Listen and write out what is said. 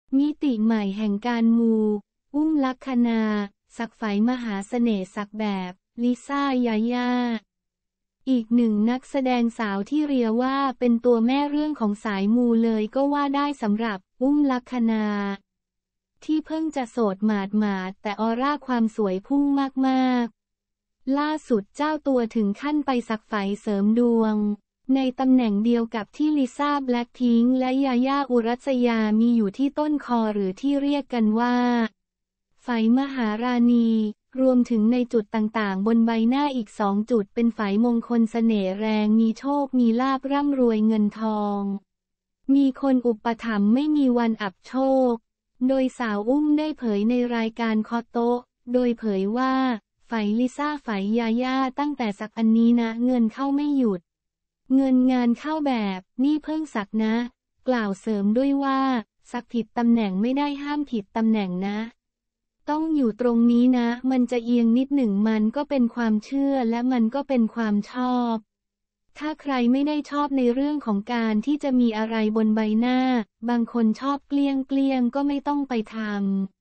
มิติใหม่แห่งการมู อุ้มลัคนา ศักดิ์ไฝมหาเสน่ห์ศักดิ์แบบ ลิซ่ายาย่า อีกหนึ่งนักแสดงสาวที่เรียกว่าเป็นตัวแม่เรื่องของสายมูเลยก็ว่าได้สำหรับ อุ้มลัคนา ที่เพิ่งจะโสดหมาดแต่ออร่าความสวยพุ่งมากๆ ล่าสุดเจ้าตัวถึงขั้นไปสักไฝเสริมดวง ในตำแหน่งเดียวกับที่ลิซ่าแบล็คพิงค์และยาย่าอุรัสยามีอยู่ที่ต้นคอหรือที่เรียกกันว่า ไฝมหาราณี รวมถึงในจุดต่างๆบนใบหน้าอีก2 จุดเป็นไฝมงคลเสน่ห์แรงมีโชคมีลาภร่ำรวยเงินทอง มีคนอุปถัมภ์ไม่มีวันอับโชค โดยสาวอุ้มได้เผยในรายการคอโต๊ะโดยเผยว่า ไฝลิซ่าไฝยาย่าตั้งแต่สักอันนี้นะเงินเข้าไม่หยุด เงินงานเข้าแบบนี่เพิ่งสักนะ กล่าวเสริมด้วยว่าสักผิดตำแหน่งไม่ได้ห้ามผิดตำแหน่งนะ ต้องอยู่ตรงนี้นะมันจะเอียงนิดหนึ่งมันก็เป็นความเชื่อและมันก็เป็นความชอบ ถ้าใครไม่ได้ชอบในเรื่องของการที่จะมีอะไรบนใบหน้า บางคนชอบเกลี้ยงก็ไม่ต้องไปทำ